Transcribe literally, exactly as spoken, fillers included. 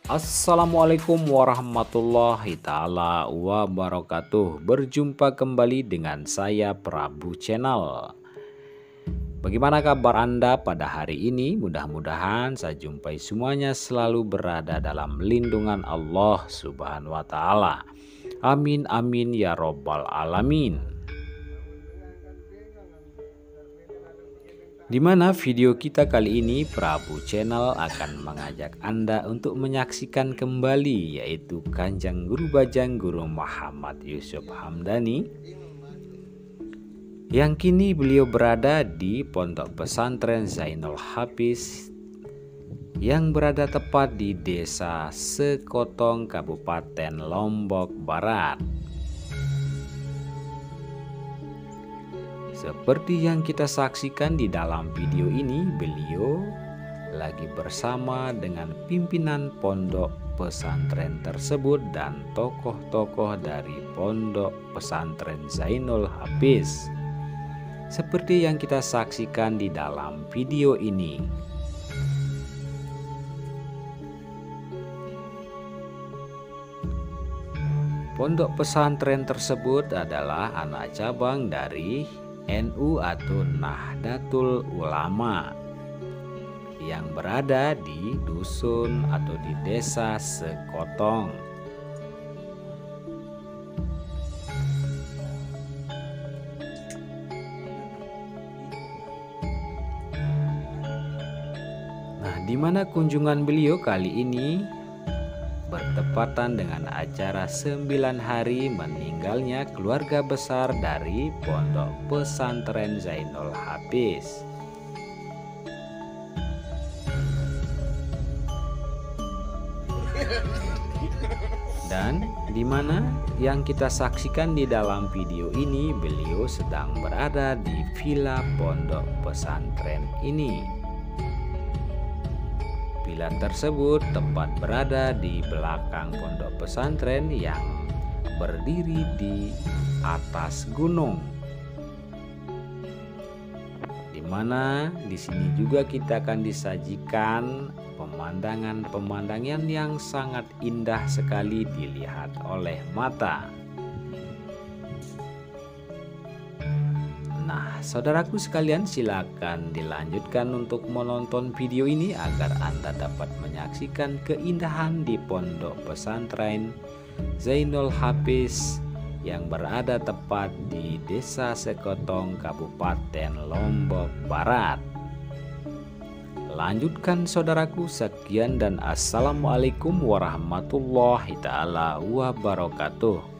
Assalamualaikum warahmatullahi taala wabarakatuh. Berjumpa kembali dengan saya Prabu Channel. Bagaimana kabar Anda pada hari ini? Mudah-mudahan saya jumpai semuanya selalu berada dalam lindungan Allah Subhanahu wa taala. Amin amin ya robbal alamin. Di mana video kita kali ini Prabu Channel akan mengajak Anda untuk menyaksikan kembali, yaitu Kanjeng Guru Bajang Guru Muhammad Yusuf Hamdani, yang kini beliau berada di Pondok Pesantren Zainul Hafiz yang berada tepat di Desa Sekotong, Kabupaten Lombok Barat. Seperti yang kita saksikan di dalam video ini, beliau lagi bersama dengan pimpinan pondok pesantren tersebut dan tokoh-tokoh dari Pondok Pesantren Zainul Hafiz. Seperti yang kita saksikan di dalam video ini. Pondok pesantren tersebut adalah anak cabang dari N U atau Nahdlatul Ulama yang berada di dusun atau di Desa Sekotong. Nah, di mana kunjungan beliau kali ini bertepatan dengan acara sembilan hari meninggalnya keluarga besar dari Pondok Pesantren Zainul Hafiz. Dan di mana yang kita saksikan di dalam video ini, beliau sedang berada di villa Pondok Pesantren ini. Villa tersebut tepat berada di belakang pondok pesantren yang berdiri di atas gunung. Di mana di sini juga kita akan disajikan pemandangan-pemandangan yang sangat indah sekali dilihat oleh mata. Nah, saudaraku sekalian, silakan dilanjutkan untuk menonton video ini agar Anda dapat menyaksikan keindahan di Pondok Pesantren Zainul Hafiz yang berada tepat di Desa Sekotong, Kabupaten Lombok Barat. Lanjutkan saudaraku, sekian dan assalamualaikum warahmatullahi taala wabarakatuh.